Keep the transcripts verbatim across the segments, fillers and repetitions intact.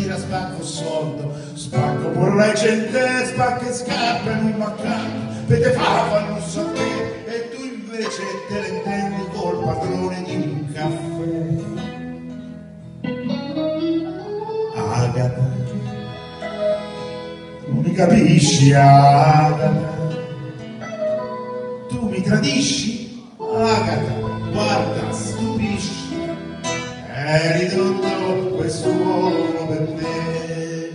tira, spacco soldo, spacco pure le cente, spacco e scarpe in un maccato, e te fa fanno so te, e tu invece te le intendi col padrone di un caffè. Agata, tu mi capisci, Agata, tu mi tradisci, Agata, guarda, stupisci, eri tutto questo uomo per te.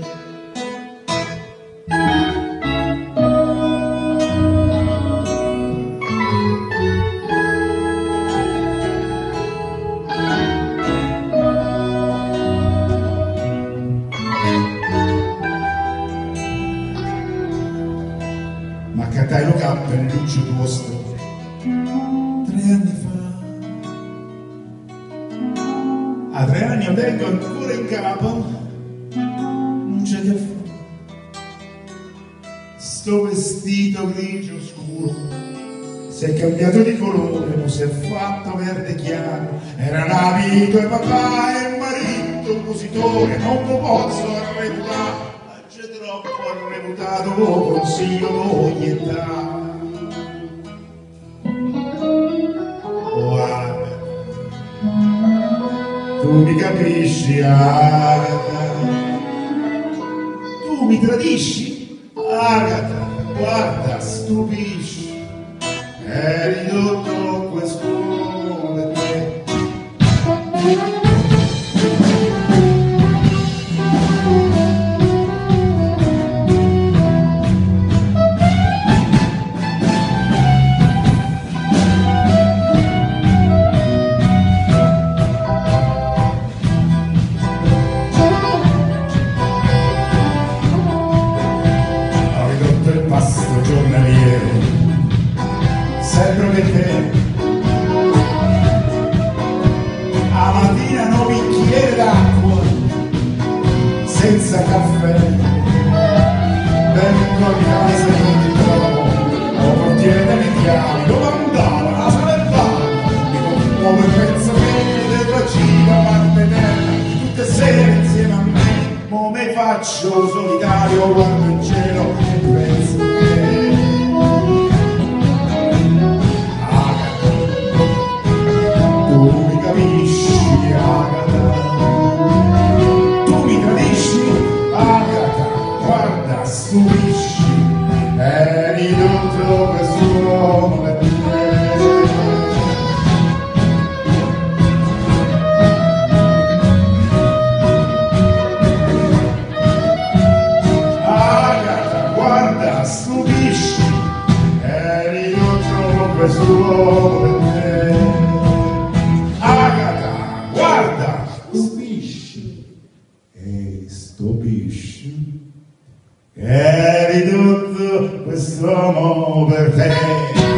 Ma cantai lo cappelluccio tuo sto tre anni fa. A tre anni io tengo ancora in capo, non c'è che fa. Sto vestito grigio scuro si è cambiato di colore, non si è fatto verde chiaro. Era navito e papà e marito, un cositore, non lo posso reputare. C'è troppo reputato, consiglio voglietà. Guarda, tu mi capisci, Agata, tu mi tradisci, Agata, guarda, stupisci, eri tutto questo per te. Pasto giornaliero sempre per te, a mattina un bicchiere d'acqua senza caffè, vengo a casa e non ti trovo, ho portiere delle chiavi, lo mandava la salvata, mi commuove il pensamento del bacino a parte terra, tutte sere insieme a me, come faccio solitario, guardo in cielo e penso che Agata, tu mi capisci, Agata, tu mi capisci, Agata, guarda, stupisci, eri tutto questo uomo per te. Stupisci, eri tutto questo uomo per te. Agata, guarda, stupisci e stupisci, eri tutto questo uomo per te.